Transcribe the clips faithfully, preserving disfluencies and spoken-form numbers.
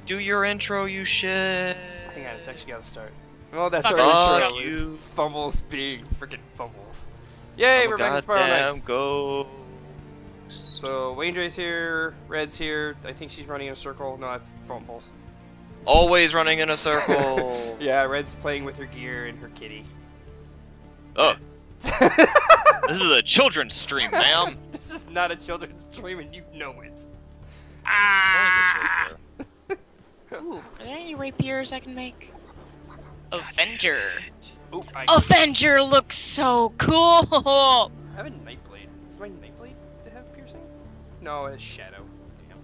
Do your intro, you shit. Hang on, it's actually gotta start. Oh, that's Fuck our intro. you. Is fumbles being freaking fumbles. Yay, I'm we're a back in Spiral goddamn Knights. Go. So Wayndra's here, Red's here. I think she's running in a circle. No, that's fumbles. Always running in a circle. Yeah, Red's playing with her gear and her kitty. Oh. This is a children's stream, ma'am. This is not a children's stream, and you know it. Ah! Ooh, are there any rapiers I can make? Avenger. Ooh, I, Avenger looks so cool. I have a Nightblade. Does my Nightblade have piercing? No, it's Shadow. Damn.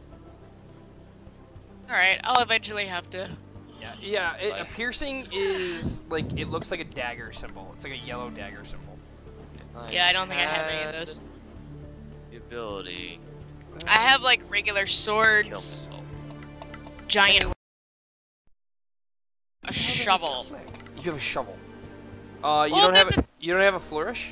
All right, I'll eventually have to. Yeah, yeah. It, a piercing is like it looks like a dagger symbol. It's like a yellow dagger symbol. Yeah, I don't think I have any of those. The ability. I have like regular swords, giant, a shovel. You have a shovel. Uh, you Well, don't have the- a, you don't have a flourish?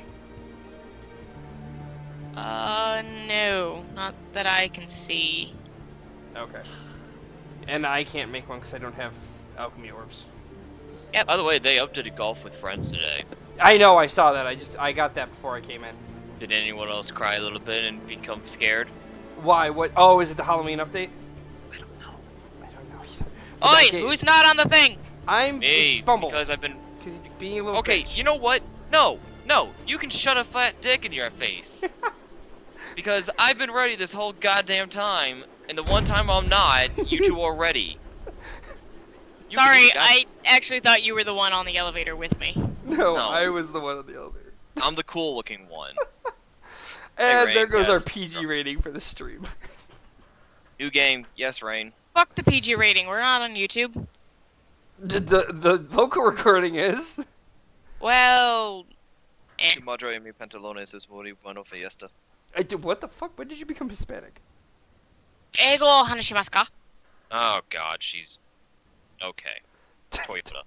Uh, no, not that I can see. Okay. And I can't make one because I don't have alchemy orbs. By the way, they updated Golf with Friends today. I know, I saw that. I just I got that before I came in. Did anyone else cry a little bit and become scared? Why? What? Oh, is it the Halloween update? I don't know. I don't know either. But that Oi, game- who's not on the thing? I'm. Me, It's fumbles. because I've been. Because being a little. Okay, bitch. you know what? No, no, you can shut a fat dick in your face. Because I've been ready this whole goddamn time, and the one time I'm not, you two are ready. You can Sorry, do that. I actually thought you were the one on the elevator with me. No, No. I was the one on the elevator. I'm the cool looking one. And Rain, there goes our yes. P G rating for the stream. New game, yes, Rain. Fuck the P G rating. We're not on YouTube. the, the the local recording is. Well, eh. Tu madre y mi pantalones es muy bueno fiesta. I did, what the fuck? When did you become Hispanic? Eigo hanashimasu ka? Oh god, she's okay. Toyota.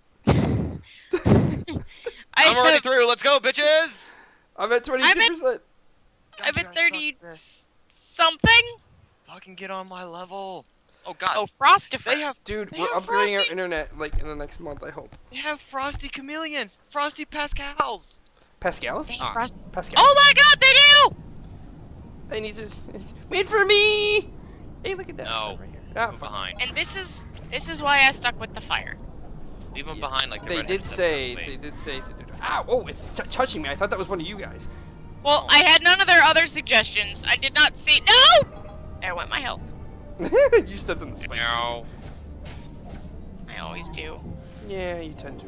I I'm already have, through. Let's go, bitches. I'm at twenty-two percent. I'm God, at you guys thirty suck this. something. Fucking get on my level. Oh god. Oh, Frostifer. They have Dude, They we're have upgrading our Frosty. internet like in the next month, I hope. they have frosty chameleons, frosty pascals. Pascal's? Dang, Ah. Frost- Pascal. Oh my god, they do! I need to wait for me. Hey, look at that. No. Right here. Ah, Leave 'em fuck. behind. And this is this is why I stuck with the fire. Leave them Yeah. behind like the They redhead did stuff. say. Wait. They did say to do. Ow! Oh, it's t touching me. I thought that was one of you guys. Well, Oh. I had none of their other suggestions. I did not see. No! There went my health. You stepped on the spikes. No. I always do. Yeah, you tend to.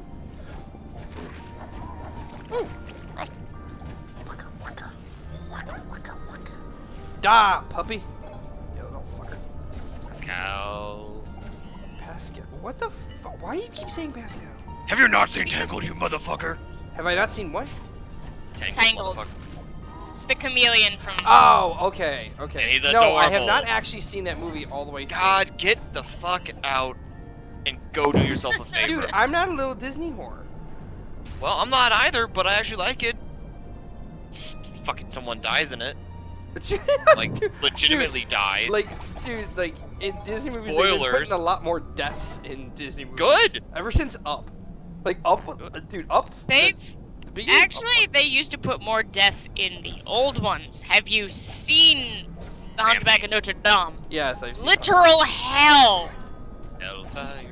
Ooh. Waka, waka, waka, waka, waka. Da, puppy. You little fucker. Pascal. Pascal. What the fuck? Why do you keep saying Pascal? Have you not seen Tangled, you motherfucker? Have I not seen what? Tangled. motherfucker. It's the chameleon from. Oh, okay, okay. And he's no, I have adorable. not actually seen that movie all the way through. God, get the fuck out and go do yourself a favor. Dude, I'm not a little Disney whore. Well, I'm not either, but I actually like it. Fucking someone dies in it. Like, Dude, legitimately dies. Like, dude, like in Disney movies, they've been Spoilers. putting a lot more deaths in Disney movies. Good. Ever since Up, like Up, was- dude, Up. They've the, the beginning of actually Up- they used to put more death in the old ones. Have you seen The Hunchback of Notre Dame? Yes, I've seen. Literal hell. Hellfire.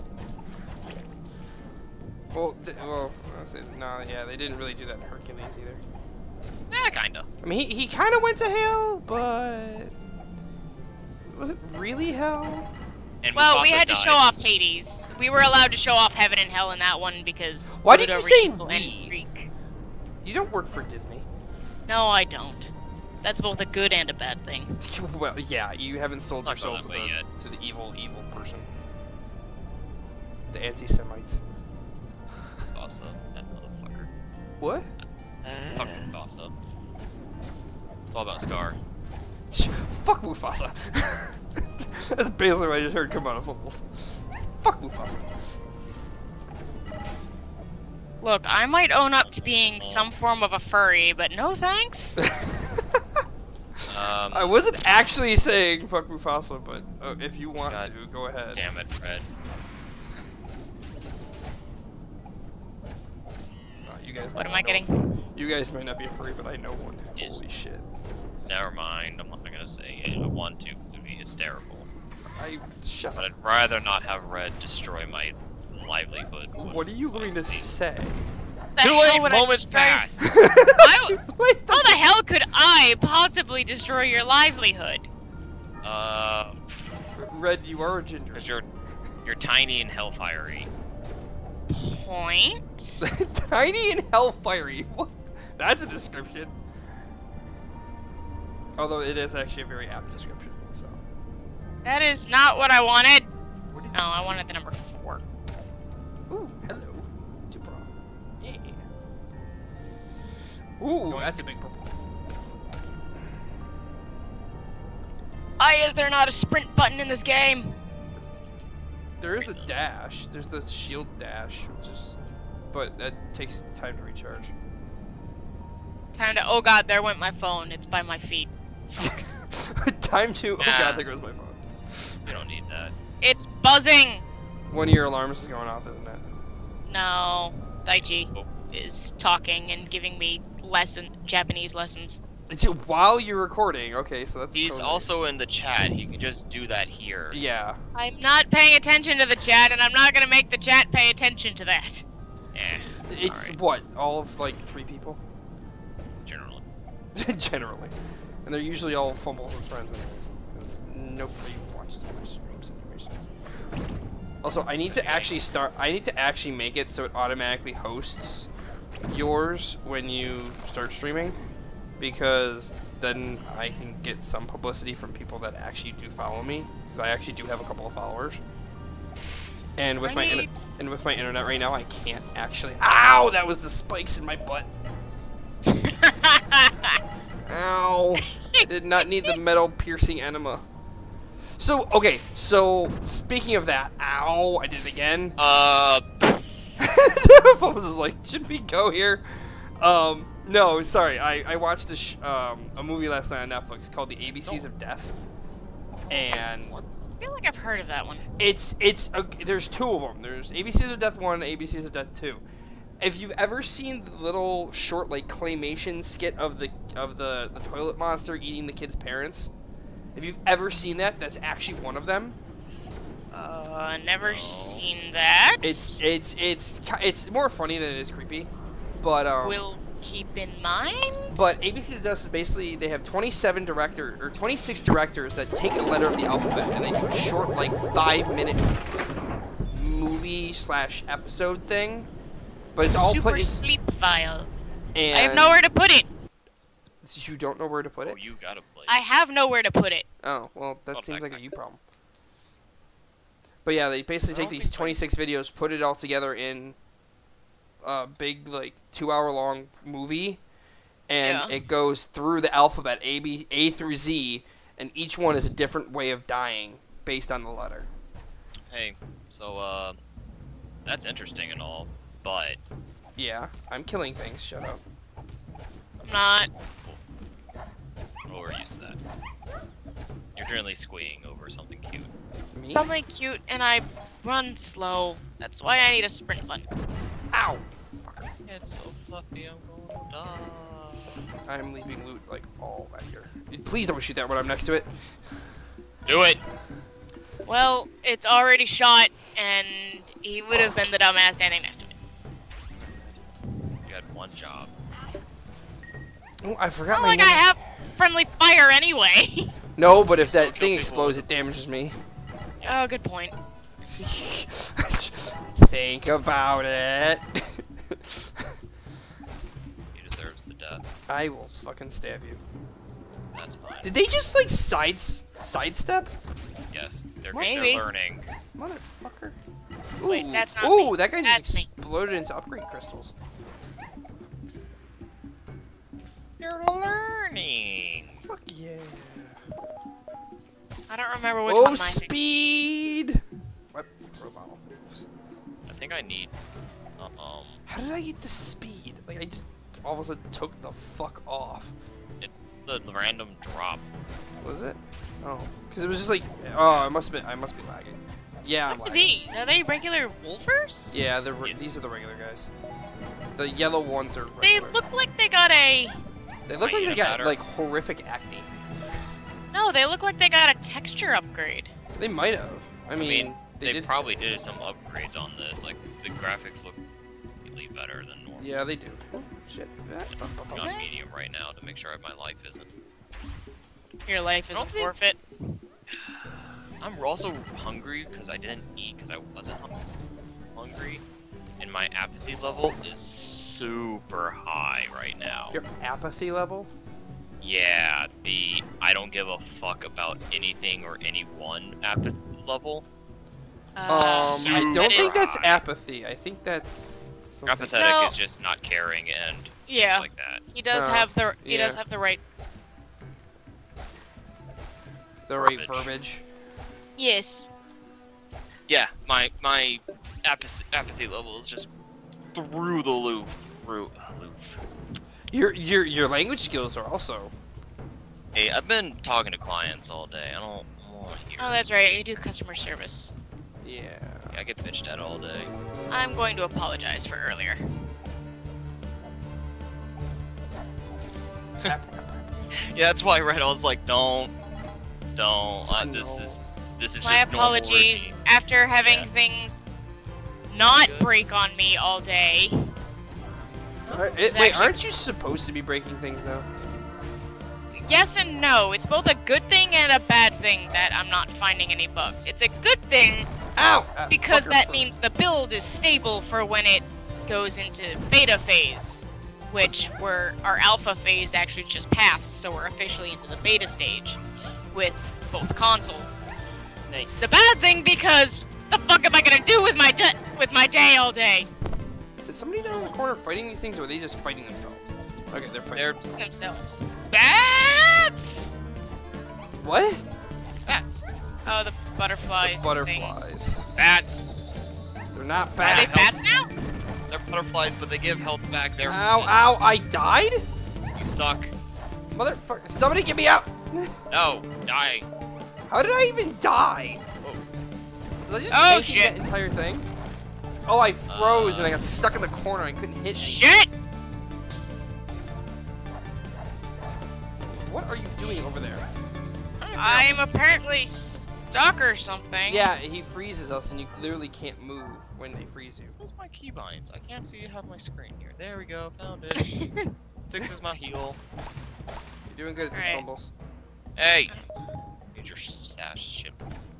Well, th well, I said, no, yeah, they didn't really do that in Hercules either. Yeah, kinda. I mean, he, he kind of went to hell, but was it really hell? And Well, we Mufasa had to died. show off Hades. We were allowed to show off heaven and hell in that one because. Why did Buddha, you say Rico, and we? Greek. You don't work for Disney. No, I don't. That's both a good and a bad thing. Well, yeah, you haven't sold It's not your soul gone to that way the, to the evil, evil person. The anti-Semites. Mufasa, that motherfucker. What? Fucking Mufasa. It's all about Scar. Fuck Mufasa. That's basically what I just heard come out of Fumbles. Fuck Mufasa. Look, I might own up to being some form of a furry, but no thanks. Um, I wasn't actually saying fuck Mufasa, but uh, if you want God to, go ahead. damn it, Fred. Uh, you guys What might am I not getting? know- You guys might not be a furry, but I know one. Yes. Holy shit. Never mind. I'm not gonna say it. I want to because it'd be hysterical. I shut But up. I'd rather not have Red destroy my livelihood. What are you going to say? The Too hell late. would I Moments destroy- pass. Why- Wait, How the hell could I possibly destroy your livelihood? Uh, Red, you are a ginger. because you're you're tiny and hellfiery. Point. Tiny and hellfiery. What? That's a description. Although it is actually a very apt description. So. That is not what I wanted. What did No, I wanted the number four. Ooh, hello. Jupra. Yeah. Ooh, that's a big purple. Why is there not a sprint button in this game? There is a dash. There's the shield dash, which is, but that takes time to recharge. Time to. Oh god, there went my phone. It's by my feet. Time to. Oh Nah. god, there goes my phone. You don't need that. It's buzzing. One of your alarms is going off, isn't it? No, Daichi Oh. is talking and giving me lesson Japanese lessons. It's while you're recording. Okay, so that's. He's totally... also in the chat. He can just do that here. Yeah. I'm not paying attention to the chat, and I'm not gonna make the chat pay attention to that. Eh. It's alright, what all of like three people, generally. generally, and they're usually all fumbles with friends anyways. Because nobody watches my streams anyways. Also, I need to actually start. I need to actually make it so it automatically hosts yours when you start streaming, because then I can get some publicity from people that actually do follow me. Because I actually do have a couple of followers. And with I my need- inter- and with my internet right now, I can't actually. Ow! That was the spikes in my butt. Ow! I did not need the metal piercing enema. So okay, so speaking of that, ow! I did it again. Uh, Paul was like, should we go here? Um, no, sorry. I I watched a sh um a movie last night on Netflix called The A B Cs of Death, and I feel like I've heard of that one. it's it's a, there's two of them. There's A B Cs of Death one and A B Cs of Death two. If you've ever seen the little short like claymation skit of the of the the toilet monster eating the kid's parents, if you've ever seen that, that's actually one of them. Uh, never seen that. It's it's it's ki- it's more funny than it is creepy, but um. Will keep in mind. But A B C of Death is basically they have twenty-seven director or twenty-six directors that take a letter of the alphabet and they do a short like five minute movie slash episode thing. But it's all Super put in, sleep file. and I have nowhere to put it. you don't know where to put oh, it. you gotta play. I have nowhere to put it. Oh well, that Oh, seems like a backpack. you problem. But yeah, they basically I take don't these think so. twenty-six videos, put it all together in a big like two hour long movie, and Yeah. it goes through the alphabet A B A through Z, and each one is a different way of dying based on the letter. Hey, so uh, that's interesting and all, but Yeah, I'm killing things. Shut up. I'm not. well, we're used to that. You're generally squeeing over something cute. Me? Something cute, and I run slow. That's why I need a sprint button. Ow! Fucker. It's so fluffy, I'm gonna die. I'm leaving loot like all back here. Please don't shoot that when I'm next to it. Do it. Well, it's already shot, and he would have been the dumbass standing next to it. You had one job. Oh, I forgot Not my. like I have friendly fire anyway. No, but if that Kill thing people explodes, with it damages me. Oh, good point. Think about it. He deserves the death. I will fucking stab you. That's fine. Did they just like side sidestep? Yes, they're, Maybe. they're learning. Motherfucker. Wait, Ooh. that's not Ooh, me. that guy That's just me. exploded into upgrade crystals. You're learning. Fuck yeah. I don't remember which Oh, one mine. speed! What? Throw bottle. I think I need. Um, How did I get the speed? Like, I just all of a sudden took the fuck off. the random drop? Was it? Oh, because it was just like, oh, it must have been. I must be lagging. Yeah, I'm What are lagging. these? Are they regular wolfers? Yeah, the re Yes. these are the regular guys. The yellow ones are They regular. look like they got a. They look Might like they eat got matter. like horrific acne. No, they look like they got a texture upgrade. They might have. I I mean, mean, they, they, did. probably did some upgrades on this. Like the graphics look really better than normal. Yeah, they do. Oh, shit. I'm on medium right now to make sure my life isn't. Your life is I a don't think- forfeit. I'm also hungry because I didn't eat because I wasn't hung- hungry, and my apathy level is super high right now. Your apathy level? Yeah, the I don't give a fuck about anything or anyone apathy level. Uh, Um, I don't that think is- that's apathy. I think that's something. Apathetic No. is just not caring and Yeah, things like that. he does Uh, have the he yeah. does have the right. The right Verbiage. verbiage. Yes. Yeah, my my apathy, apathy level is just through the roof. Through roof. Your your your language skills are also. Hey, I've been talking to clients all day. I don't want to hear. Oh, that's right. You do customer service. Yeah. I get bitched at all day. I'm going to apologize for earlier. Yeah, that's why I read. I was like, don't, don't. Just Uh, this no. is this is My just normal apologies. routine. After having Yeah. things not Good. break on me all day. Are- it- It's wait, actually- aren't you supposed to be breaking things though? Yes and no. It's both a good thing and a bad thing that I'm not finding any bugs. It's a good thing Ow! Uh, because fucker that foot. means the build is stable for when it goes into beta phase, which we're our alpha phase actually just passed, so we're officially into the beta stage with both consoles. Nice. The bad thing because the fuck am I gonna do with my day with my day all day? Is somebody down in the corner fighting these things, or are they just fighting themselves? Okay, they're fighting They're- themselves. Themselves. Bats. What? Bats. Oh, the butterflies. The and things. butterflies. Bats. They're not Are they bats. bats now? They're butterflies, but they give health back. They're Ow! Ow! I died? You suck. Motherfucker! Somebody get me out! No, die. How did I even die? Whoa. Was I just Oh, tanking shit. that entire thing? Oh, I froze and I got stuck in the corner. I couldn't hit anything. Shit! What are you doing over there? I'm apparently stuck or something. Yeah, he freezes us and you literally can't move when they freeze you. Where's my keybinds? I can't see half my screen here. There we go. Found it. Fixes my heal. You're doing good at this, Alright. fumbles. Hey. Get your stash shit.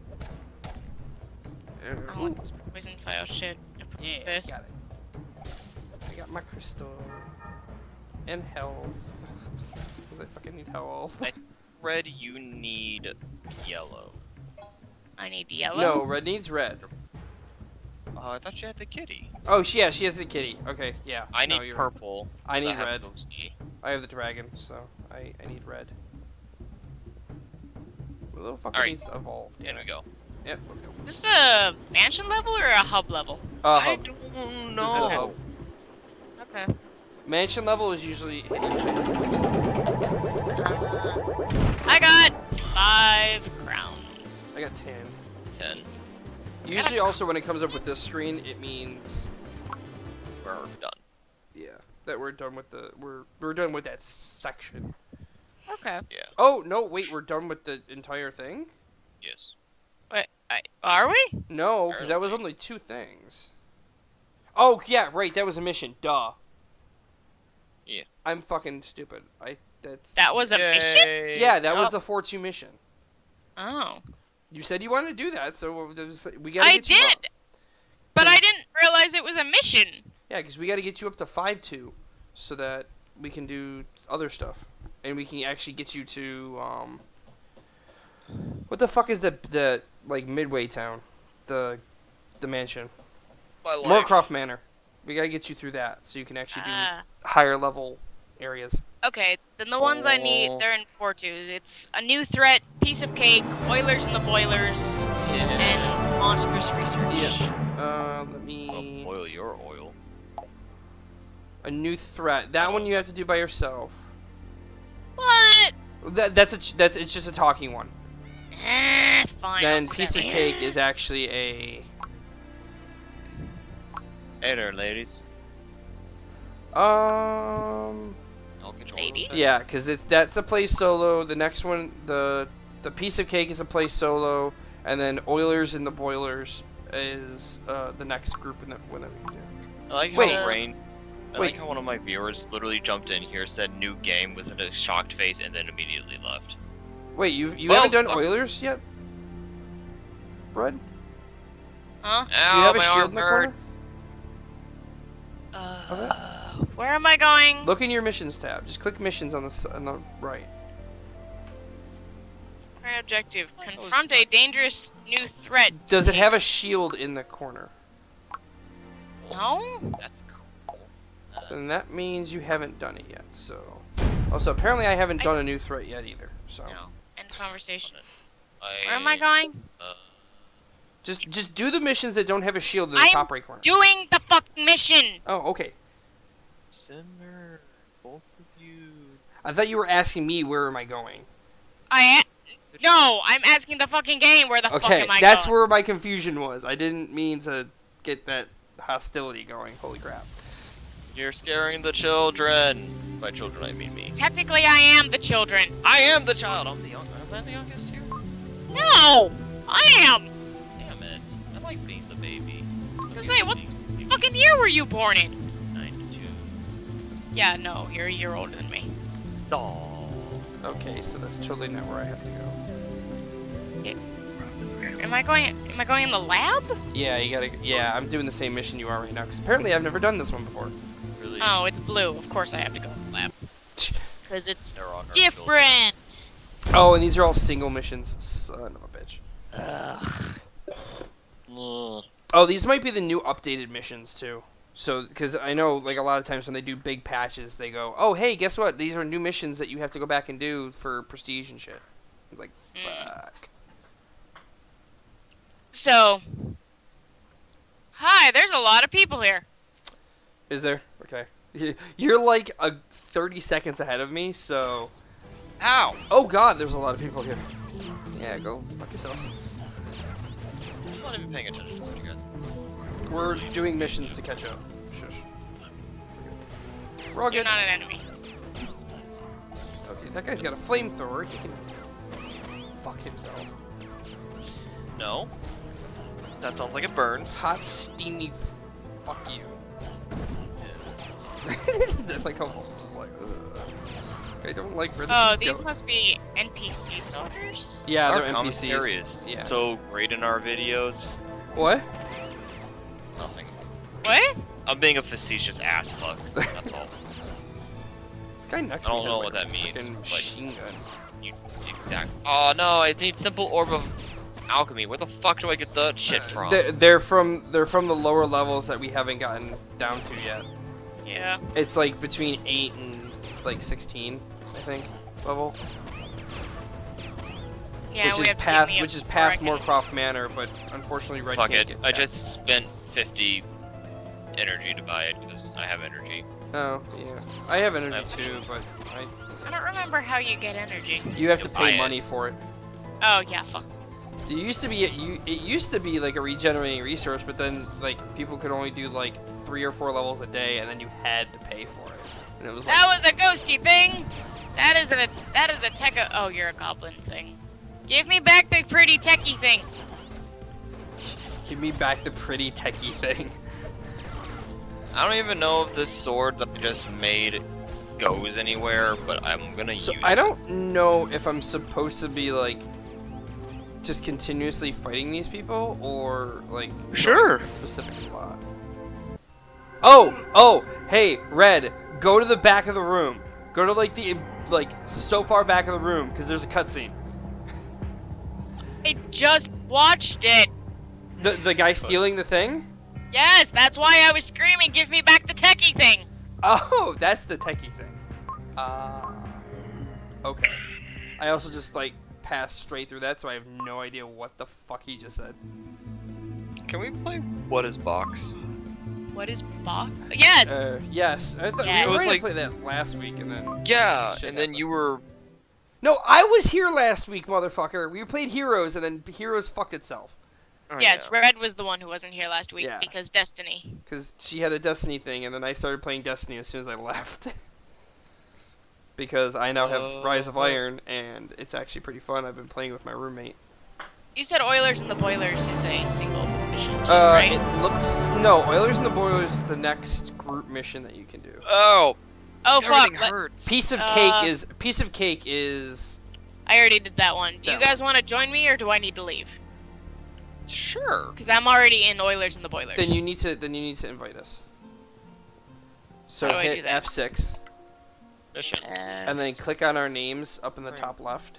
I don't want this poison file shit. Yeah, This. got it. I got my crystal. And health. Because I fucking need health. I- Red, you need yellow. I need yellow. No, red needs red. Oh, I thought you had the kitty. Oh, she, yeah, she has the kitty. Okay, yeah. I no, need you're- purple. I 'cause need have red. Ghosty. I have the dragon, so I, I need red. The little fucker Alright. needs to evolve. There we go. Yep, let's go. Is this a mansion level or a hub level? Uh, I hub. don't This is a know. hub. Okay. Mansion level is usually usually I got five crowns. I got ten. Ten. Usually, also when it comes up with this screen, it means We're done. yeah that we're done with the we're we're done with that section. Okay. Yeah. Oh no, wait, we're done with the entire thing? Yes. Wait, I, are we? No, because that was only two things. Oh yeah, right, that was a mission. Duh. Yeah. I'm fucking stupid. I that's That was a mission? Yay. yeah, that was Oh. the four two mission. Oh. You said you wanted to do that, so there's- we gotta I get you up. did! But I didn't realize it was a mission. Yeah, because we gotta get you up to five two, so that we can do other stuff, and we can actually get you to um. What the fuck is the the like midway town, the the mansion, My life. Moorcroft Manor. We gotta get you through that, so you can actually do Ah. higher level areas. Okay, then the ones I Oh. need, they're in four two. It's a new threat, piece of cake, Oilers and the Boilers, Yeah. and monstrous research. Yeah. Uh, let I'll me. boil your oil. A new threat. That one you have to do by yourself. What? That that's a ch- that's it's just a talking one. Eh, fine. Then I'll do piece that. of cake is actually a Hey there, ladies. um I'll control Lady? the yeah, fence. because it's that's a play solo. The next one, the the piece of cake is a play solo, and then Oilers and the Boilers is uh, the next group in the when we do. I like how Wait. Rain. I Wait. like how one of my viewers literally jumped in here, said new game with a shocked face, and then immediately left. Wait, you you Well, haven't done fuck. Oilers yet, Brad? Huh? Ow, Do you have a my shield arm in the corner? hurts. Uh, where am I going? Look in your missions tab. Just click missions on the s- on the right. Primary objective: Oh, confront it's a dangerous new threat. Does it have a shield in the corner? No. That's cool. Then that means you haven't done it yet. So, also apparently I haven't I- done a new threat yet either. So No. End conversation. I, Where am I going? Uh, just just do the missions that don't have a shield in the I'm top right corner. Doing the fucking mission. Oh, okay. simmer, both of you. I thought you were asking me where am I going. I. A- no, I'm asking the fucking game. Where the fuck Okay, am I that's going? where my confusion was. I didn't mean to get that hostility going. Holy crap. You're scaring the children. By children, I mean me. Technically, I am the children. I am the child. I'm the young. Am I the youngest here? No, I am. Damn it. I like being the baby. gonna say, what Fucking year were you born in? ninety-two. Yeah, no, you're a year older than me. No. Okay, so that's totally not where I have to go. Am I going? Am I going in the lab? Yeah, you gotta. Yeah, I'm doing the same mission you are right now. Because apparently I've never done this one before. Really? Oh, it's blue. Of course I have to go in the lab. Because it's They're on our different. Oh, and these are all single missions. Son of a bitch. children. Oh, these might be the new updated missions too. So, because I know, like a lot of times when they do big patches, they go, "Oh, hey, guess what? These are new missions that you have to go back and do for prestige and shit." It's like, Mm. fuck. So, hi. There's a lot of people here. Is there? Okay. You're like a thirty seconds ahead of me, so. Ow! Oh God, there's a lot of people here. Yeah, go fuck yourselves. I'm not even paying attention to what you guys. We're doing missions to catch up. Shush. We're all You're good. not an enemy. Okay, that guy's got a flamethrower. He can fuck himself. No. That sounds like it burns. Hot, steamy, fuck you. like how just like, ugh. I don't like where this Oh, is these going. must be N P C soldiers. Yeah, Our they're N P Cs. commentary is Yeah. so great in our videos. What? Nothing. What? I'm being a facetious ass fuck. That's all. This guy next I to me don't has know like what a that means, fucking but- machine gun. You exact. Oh no! I need simple orb of alchemy. Where the fuck do I get that shit from? They're, they're from they're from the lower levels that we haven't gotten down to yet. Yeah. It's like between eight and like sixteen, I think, level. Yeah. which we is have to past give me which a is past bracket. Moorcroft Manor, but unfortunately Red Fuck can't it. get I back. just spent fifty energy to buy it because I have energy. Oh, yeah. I have energy Yep. too, but I just... I don't remember how you get energy. You have to You buy pay it. money for it. Oh yeah, fuck. It used to be you. It used to be like a regenerating resource, but then like people could only do like three or four levels a day, and then you had to pay for it. And it was like, That was a ghosty thing. That is a that is a tech. Oh, you're a goblin thing. Give me back the pretty techie thing. give me back the pretty techie thing. I don't even know if this sword that I just made goes anywhere, but I'm gonna So use I it. don't know if I'm supposed to be like just continuously fighting these people or like Sure. a specific spot. Oh, oh, hey, Red, go to the back of the room. Go to like the like so far back of the room because there's a cutscene. I just watched it. The the guy stealing the thing? Yes, that's why I was screaming. Give me back the techie thing. Oh, that's the techie thing. Ah. okay. I also just like passed straight through that, so I have no idea what the fuck he just said. Can we play What is Box? What is box? Yes. Uh, yes, I thought Yeah. we It were was going like- to play that last week, and then Yeah, Shit and then happened. you were No, I was here last week, motherfucker. We played Heroes, and then Heroes fucked itself. Oh, Yes, yeah. Red was the one who wasn't here last week Yeah. because Destiny. Because she had a Destiny thing, and then I started playing Destiny as soon as I left. Because I now have Uh, Rise of Iron, and it's actually pretty fun. I've been playing with my roommate. You said Oilers and the Boilers is a single mission team, Uh, right? it looks... No, Oilers and the Boilers is the next group mission that you can do. Oh, oh fuck! everything let- hurts. Piece of Uh, Cake is... Piece of Cake is... I already did that one. Do you That guys want to join me or do I need to leave? Sure. Because I'm already in Oilers and the Boilers. Then you need to... Then you need to invite us. So How do I do hit that? F six, Mission. and then click on our names up in the top left.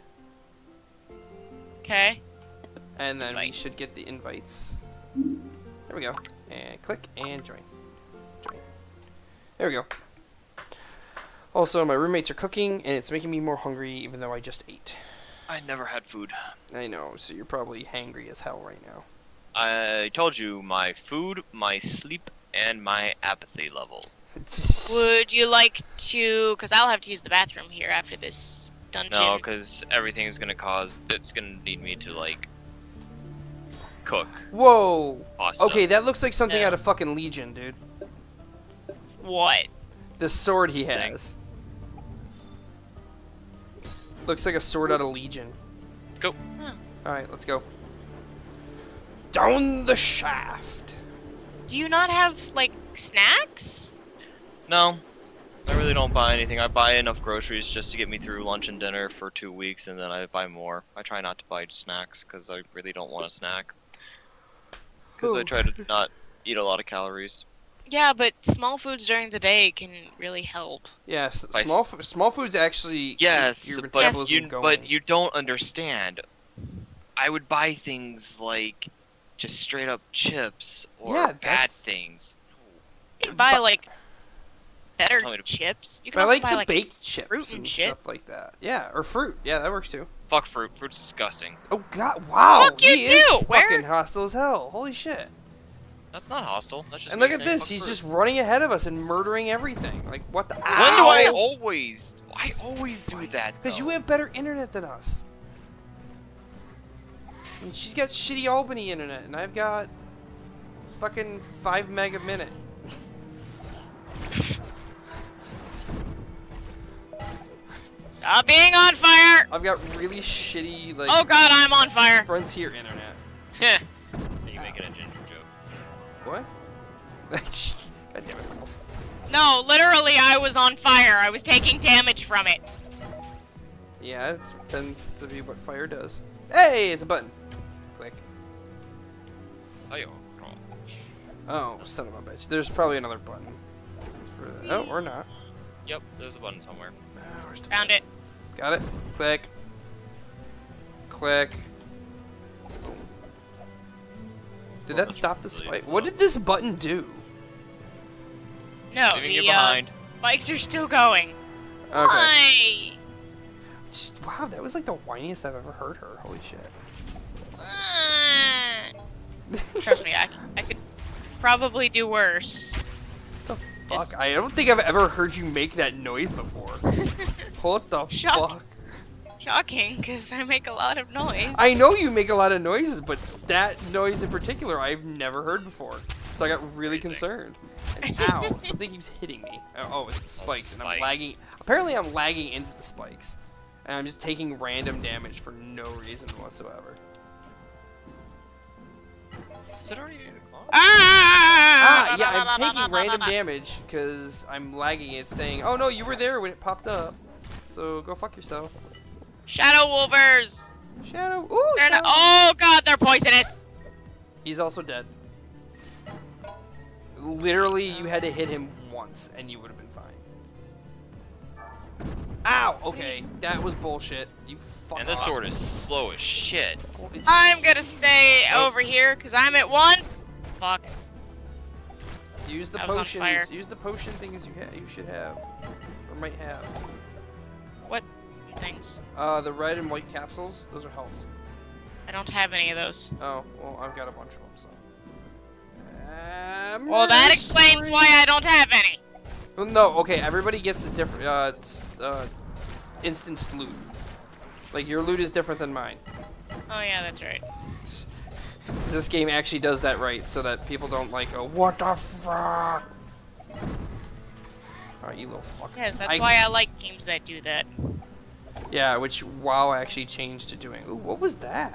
Okay. And then we Invite. should get the invites. There we go. And click and join. Join. There we go. Also, my roommates are cooking, and it's making me more hungry, even though I just ate. I never had food. I know, so you're probably hangry as hell right now. I told you my food, my sleep, and my apathy level. Would you like to? Because I'll have to use the bathroom here after this dungeon. No, because everything is gonna cause. It's gonna need me to like cook Whoa! pasta. Okay, that looks like something Yeah. out of fucking Legion, dude. What? The sword he Stink. has. Looks like a sword out of Legion. Let's go. Alright, let's go. Down the shaft! Do you not have like snacks? No, I really don't buy anything. I buy enough groceries just to get me through lunch and dinner for two weeks, and then I buy more. I try not to buy snacks because I really don't want a snack. Because I Oh. try to not eat a lot of calories. Yeah, but small foods during the day can really help. Yes, By small s- f small foods actually Yes, keep your but metabolism you going. but you don't understand. I would buy things like just straight up chips or Yeah, bad that's- things. You can buy But- like better Tell me to- chips. You can But I also like buy the like baked chips fruit and, and shit. stuff like that. Yeah, or fruit. Yeah, that works too. Fuck fruit. Fruit's disgusting. Oh god, wow! Fuck you he is too! Where? fucking hostile as hell. Holy shit! That's not hostile. That's just And me look at saying this, fuck he's fruit. just running ahead of us and murdering everything. Like, what the? When do I Ow! always? I always do that. Because you though. have better internet than us. And she's got shitty Albany internet, and I've got fucking five meg a minute. Stop being on fire! I've got really shitty like Oh god, I'm on fire! frontier internet. Heh. Are you making a ginger joke? What? God damn it, Miles. No, literally, I was on fire. I was taking damage from it. Yeah, it tends to be what fire does. Hey, it's a button. Click. Oh, yo. Oh. Oh, son of a bitch. There's probably another button. For that. Oh, or not. Yep, there's a button somewhere. Oh, where's the Found button? it. Got it. Click. Click. Boom. Did that stop the spike? What did this button do? No, Leaving you the uh, behind. spikes are still going. Okay. Why? Just- wow, that was like the whiniest I've ever heard her. Holy shit. Uh, Trust me, I, I could probably do worse. What the fuck? Just- I don't think I've ever heard you make that noise before. What the Shock. fuck? Shocking, because I make a lot of noise. I know you make a lot of noises, but that noise in particular I've never heard before. So I got really Amazing. concerned. And ow, something keeps hitting me. Oh, oh, it's the spikes, and I'm spike. lagging. Apparently I'm lagging into the spikes. And I'm just taking random damage for no reason whatsoever. Is it already eight o'clock? Ah! Ah, yeah, I'm taking random damage because I'm lagging. It's saying, oh no, you were there when it popped up. So go fuck yourself. Shadow Wolvers! Shadow. Ooh, They're Shadow. not- oh god, they're poisonous! He's also dead. Literally, you had to hit him once, and you would have been fine. Ow! Okay, that was bullshit. You fuck And this off. sword is slow as shit. Well, it's- I'm gonna stay Oh. over here, because I'm at one. Fuck. Use the I was on potions. fire. Use the potion things you ha you should have, or might have. What things? Uh, the red and white capsules. Those are health. I don't have any of those. Oh, well, I've got a bunch of them. So. Uh, Well, that murder explains spree. why I don't have any. Well, no, okay, everybody gets a different, uh, s- uh, instanced loot Like, your loot is different than mine. Oh yeah, that's right. This game actually does that right, so that people don't like go, what the fuck? Alright, you little fuck. Yes, that's I, why I like games that do that. Yeah, which WoW actually changed to doing. Ooh, what was that?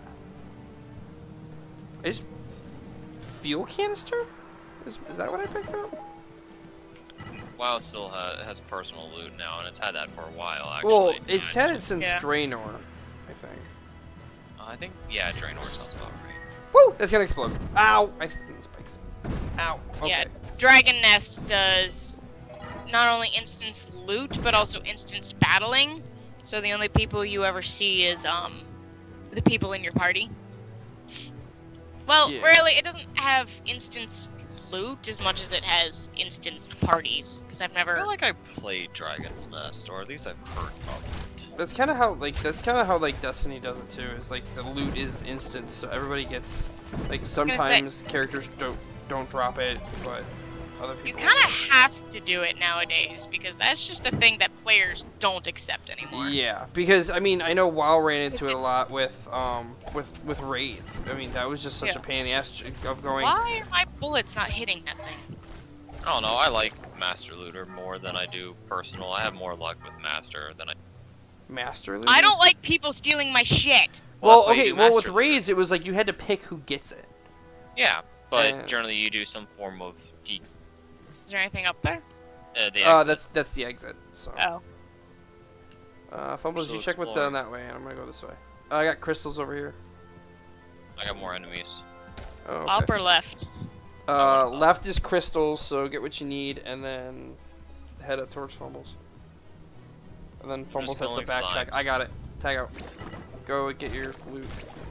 Is fuel canister? Is, is that what I picked up? WoW still ha has personal loot now, and it's had that for a while, actually. Well, it's had it since Yeah. Draenor, I think. Uh, I think, yeah, Draenor sounds about right. Woo! That's gonna explode. Ow! I stepped in the spikes. Ow. Okay. Yeah, Dragon Nest does not only instance loot, but also instance battling. So the only people you ever see is um the people in your party. Well, Yeah. really, it doesn't have instance loot as much as it has instanced parties. Because I've I never. feel like I played Dragon's Nest, or at least I've heard of it. That's kind of how like that's kind of how like Destiny does it too. Is like the loot is instant, so everybody gets like gonna say- sometimes characters don't don't drop it, but other You people. kind of have to do it nowadays because that's just a thing that players don't accept anymore. Yeah, because I mean I know WoW ran into it a It's- lot with um with with raids. I mean that was just such Yeah. a pain in the ass of going. Why are my bullets not hitting that thing? I don't know, I like Master Looter more than I do Personal. I have more luck with Master than I... Master loot. I don't like people stealing my shit. Well, Well, that's why you okay. do Well, with Master Looter. raids, it was like you had to pick who gets it. Yeah, but Uh, generally you do some form of de- Is there anything up there? uh, the Uh, exit. that's that's the exit. So. Oh. Uh, Fumbles, you Still check what's exploring. down that way, and I'm gonna go this way. Uh, I got crystals over here. I got more enemies. Oh, okay. Up or left? Uh, left is crystals, so get what you need, and then head up towards Fumbles. And then Fumbles has to killing backtrack. slimes. I got it. Tag out. Go get your loot.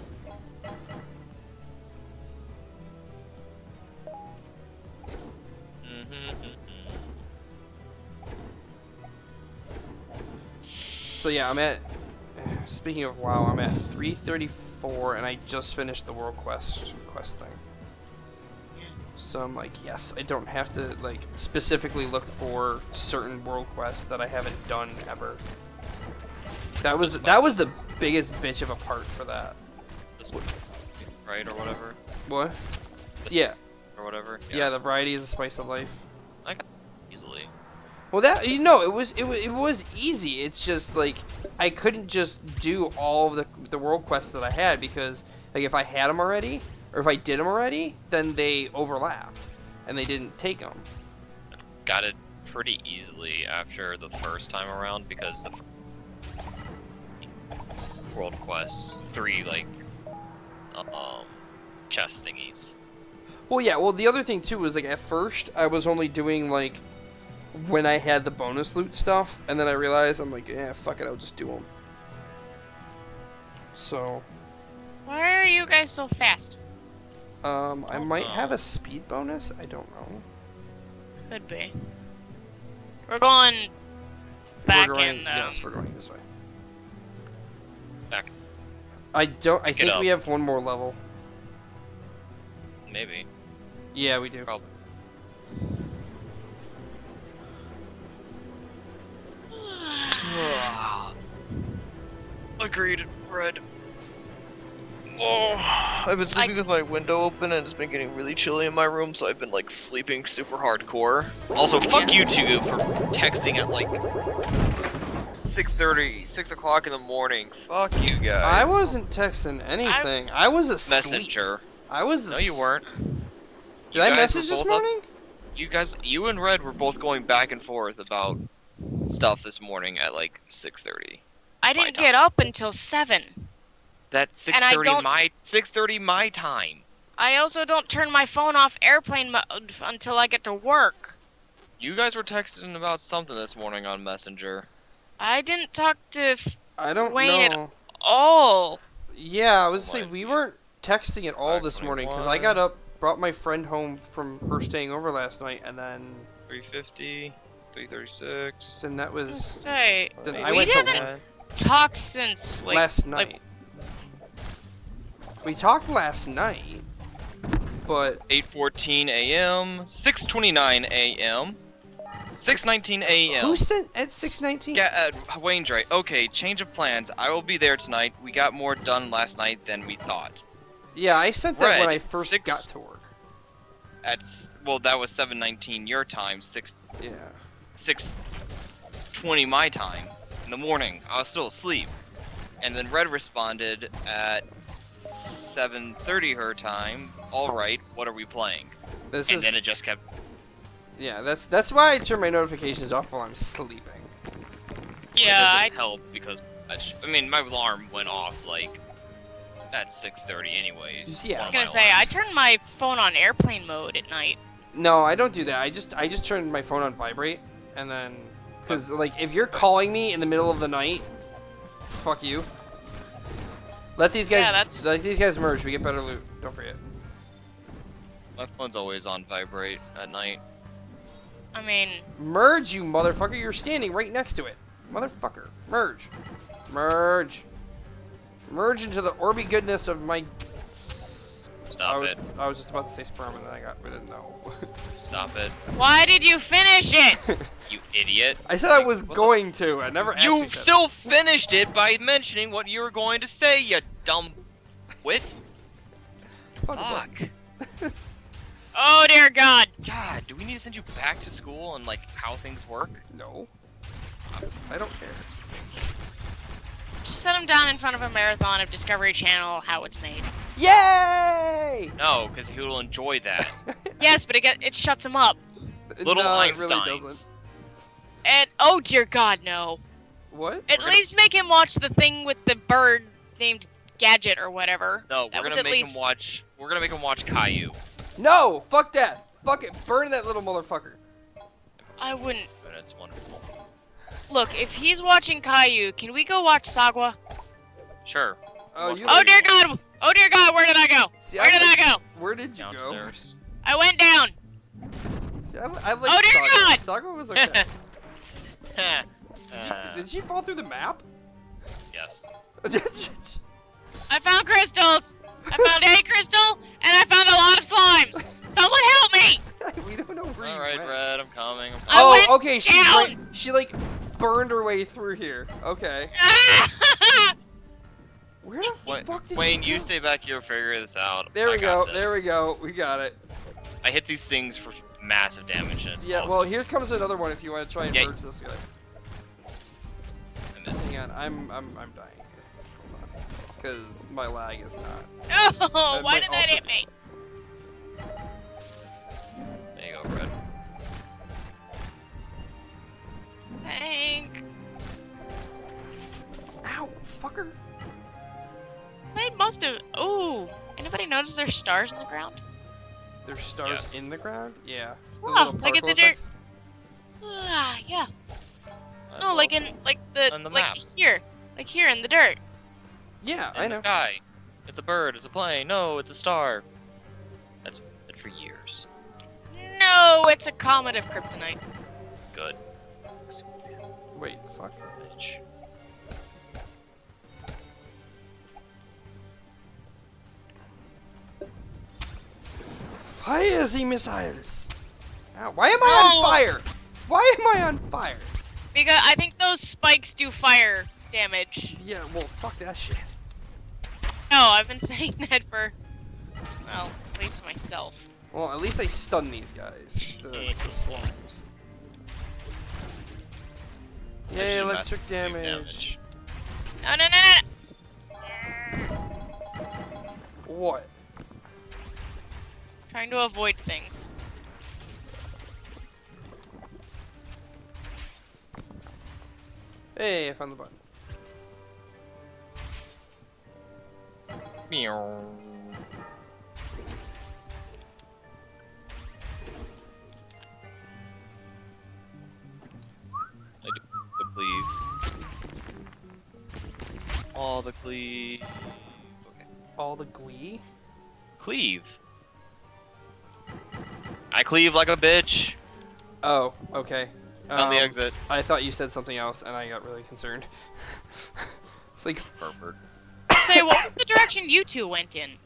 Mm-hmm. So yeah, I'm at. Speaking of WoW, I'm at three thirty-four, and I just finished the World Quest quest thing. So I'm like, yes, I don't have to like specifically look for certain world quests that I haven't done ever. That was the, that was the biggest bitch of a part for that. This, right, or whatever? What? Yeah, Or whatever? yeah. The variety is a spice of life. I got easily. Well, that you know, it was it was, it was easy. It's just like I couldn't just do all of the the world quests that I had because like if I had them already or if I did them already, then they overlapped and they didn't take them. Got it pretty easily after the first time around because the World Quest three like um chest thingies. Well, yeah. Well, the other thing too was like at first I was only doing like when I had the bonus loot stuff, and then I realized I'm like, yeah, fuck it, I'll just do them. So, Why are you guys so fast? um, I Oh, might no. have a speed bonus. I don't know. Could be. We're going back we're going, in. Um, yes, we're going this way. Back. I don't. I Get think up. we have one more level. Maybe. Yeah, we do. Probably. Agreed, Red. Oh, I've been sleeping with my window open and it's been getting really chilly in my room, so I've been like sleeping super hardcore. Also, fuck you two for texting at like six thirty, six o'clock in the morning. Fuck you guys. I wasn't texting anything. I, was asleep. Messenger. I was. No, you as- weren't. Did You I guys message were this both up- morning? You guys, you and Red were both going back and forth about stuff this morning at like six thirty. I my didn't time. get up until seven. That's six And I thirty don't- my six thirty my time. I also don't turn my phone off airplane mode until I get to work. You guys were texting about something this morning on Messenger. I didn't talk to f- I don't Wait. know. all. Yeah, I was Oh saying my we God. weren't texting at all this morning because I got up, brought my friend home from her staying over last night, and then three fifty, three thirty-six. then that I was gonna was say, then We I went to haven't talked since like last like- night. We talked last night, but eight fourteen a m, six twenty-nine a m six nineteen A M. Who sent at six nineteen? Yeah, uh, Wayne Dre. Okay, change of plans. I will be there tonight. We got more done last night than we thought. Yeah, I sent that when Red, I first six- got to work. At s- well, that was seven nineteen your time, six Yeah. six twenty my time in the morning. I was still asleep, and then Red responded at seven thirty her time. All right, what are we playing? This And is then it just kept. yeah. That's that's why I turn my notifications off while I'm sleeping. Yeah, it I, doesn't help because I, sh- I mean my alarm went off like at six thirty anyways. Yeah. I I was one gonna of say, my I alarms. turn my phone on airplane mode at night. No, I don't do that. I just I just turn my phone on vibrate, and then because like if you're calling me in the middle of the night, fuck you. Let these guys Yeah, that's- let these guys merge. We get better loot. Don't forget. My phone's always on vibrate at night. I mean, Merge, you motherfucker! You're standing right next to it, motherfucker. Merge, merge, merge into the Orby goodness of my. s- Stop I was it. I was just about to say sperm, and then I got we didn't know. Stop it. why did you finish it? You idiot. I said I was What the- going to. I never. You actually said still finished it by mentioning what you were going to say, you dumb wit. Fuck. Fuck. Oh dear God. God, do we need to send you back to school and like how things work? No. I don't care. Just set him down in front of a marathon of Discovery Channel, how it's made. Yay! No, because he will enjoy that. Yes, but it get, it shuts him up. Little no, it Einsteins. really doesn't. And oh dear God, no. What? At gonna- least make him watch the thing with the bird named Gadget or whatever. No, That we're was gonna at make least- him watch. We're gonna make him watch Caillou. No! Fuck that! Fuck it! Burn that little motherfucker! I wouldn't. But it's wonderful. Look, if he's watching Caillou, can we go watch Sagwa? Sure. Oh, you Oh like- dear God! Oh dear God, where did I go? See, Where I did I like- go? Where did you go? Downstairs. I went down. See, I, I like Oh, dear Saga. God! Saga was okay. did, you, Uh, did she fall through the map? yes. I found crystals. I found a crystal, and I found a lot of slimes. Someone help me! we don't know where All you right, went. Red, I'm coming. I'm I Oh, went okay. She down. went, she like burned her way through here. Okay. Where the Wait, fuck did Wayne, you you go? stay back here, figure this out. There I we got go. There we this. go. We got it. I hit these things for massive damage, and it's Yeah. awesome. Well, here comes another one. If you want to try and Yeah. merge this guy. I missed. Hang on. I'm I'm I'm dying. Hold on. Because my lag is not. Oh, why might did that also- hit me? There you go, Red. Hank. Ow, fucker. They must have. Oh, anybody notice there's stars in the ground? There's stars Yes. in the ground. Yeah. The Oh, little look at particle the dirt. effects. Ah, yeah. Uh, No, like in like the on the like maps. here, like here in the dirt. Yeah, in I the know. sky. It's a bird. It's a plane. No, it's a star. That's been for years. No, it's a comet of kryptonite. Good. Wait, fuck. Bitch. Fire the missiles. Ow, why am I No. on fire? Why am I on fire? Because I think those spikes do fire damage. Yeah, well, fuck that shit. No, I've been saying that for, well, at least myself. Well, at least I stun these guys. The, the slimes. Yay, Actually, electric massive damage. No, no, no, no, no. What? Trying to avoid things. Hey, I found the button. Meow. I do the cleave. All the cleave. Okay. All the glee? Cleave. I cleave like a bitch. Oh, okay. On the Um, exit. I thought you said something else, and I got really concerned. It's like Pervert. Say, what was the direction you two went in?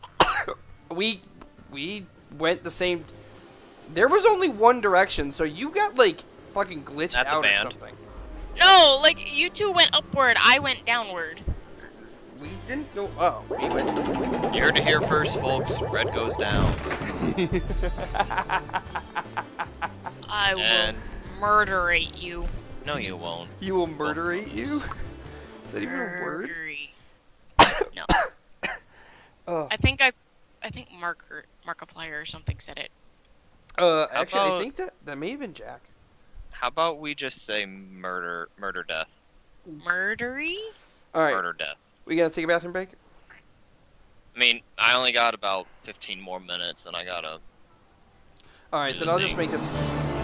we we went the same. There was only one direction, so you got like fucking glitched That's a out or band. something. No, like you two went upward, I went downward. We didn't go. Oh, we went. You heard it here first, folks. Red goes down. I will And murderate you. no, you won't. You will murderate you? Is that even a word? Murderate. No. Uh, I think I, I think Marker Markiplier or something said it. uh, How actually, I about- think that that may have been Jack. How about we just say murder, murder, death, Murdery? All right, murder, death? we gonna take a bathroom break? I mean, I only got about fifteen more minutes, and I gotta. All right, then I'll just make this.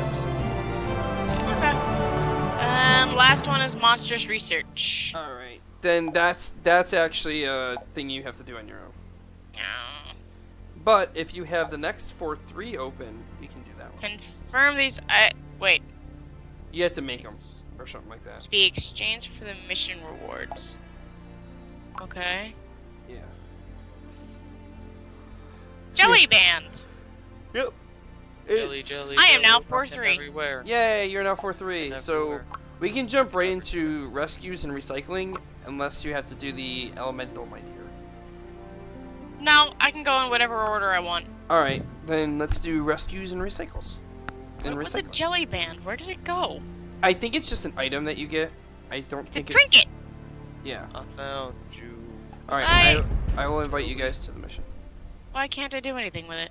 Okay. And last one is monstrous research. All right, then that's that's actually a thing you have to do on your own. Yeah. But if you have the next four three open, you can do that one. Confirm these. I wait. You have to make them or something like that. To be exchanged for the mission rewards. Okay. Yeah. Jelly Band. Yep. Jelly, It's- jelly, I am now jelly, four fucking three. Everywhere. Yay, you're now four three. So Everywhere. we can jump right into rescues and recycling, unless you have to do the elemental, my dear. No, I can go in whatever order I want. All right, then let's do rescues and recycles. And What was a recycling. Jelly Band? Where did it go? I think it's just an item that you get. I don't It's a think trinket. it's. Yeah. I found you. All right. I- I, I will invite you guys to the mission. Why can't I do anything with it?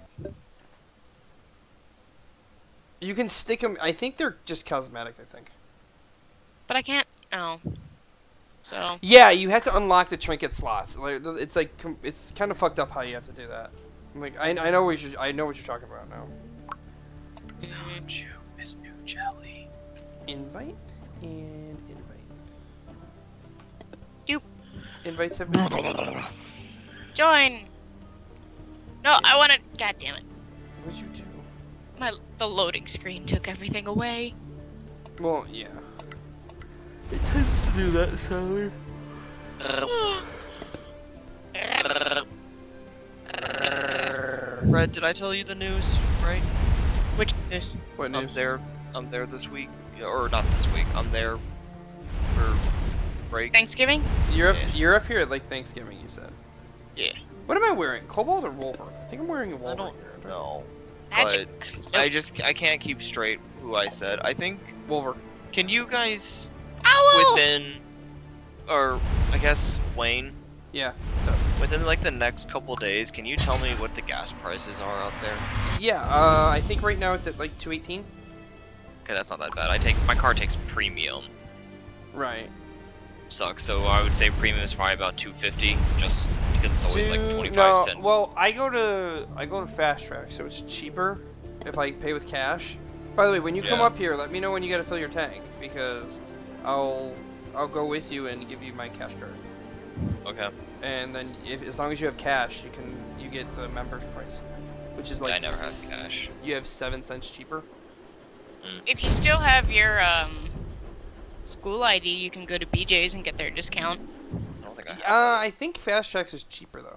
You can stick them. I think they're just cosmetic. I think. But I can't. Oh. So. Yeah, you have to unlock the trinket slots. Like it's like com- it's kind of fucked up how you have to do that. I'm like I, I know what you I know what you're talking about now. Found you, Miss New Jelly. Invite and invite. Doop. Invites have been sent. Join. No, I want to. God damn it! What'd you do? My the loading screen took everything away. Well, yeah. It tends to do that, Sally. Red, did I tell you the news? Right? Which is What I'm news? there. I'm there this week, or not this week. I'm there for break. Thanksgiving. You're up. Yeah. You're up here at like Thanksgiving. You said. Yeah. What am I wearing? Cobalt or Wolver? I think I'm wearing a Wolver. I don't here. know. Magic. But I just I can't keep straight who I said. I think. Wolver. Can you guys Owl. within, or I guess Wayne, Yeah. So. within like the next couple days, can you tell me what the gas prices are out there? Yeah. Uh, I think right now it's at like two eighteen. Okay, that's not that bad. I take my car takes premium. Right. Sucks. So I would say premium is probably about two fifty, just because it's always like Two- twenty-five no, cents. well, I go to I go to Fast Track, so it's cheaper if I pay with cash. By the way, when you come Yeah. up here, let me know when you gotta fill your tank because I'll I'll go with you and give you my cash card. Okay. And then if as long as you have cash, you can you get the member's price, which is like I never have s- cash. You have seven cents cheaper. If you still have your um school I D, you can go to B J's and get their discount. I don't think I have. Uh, I think Fast Tracks is cheaper though.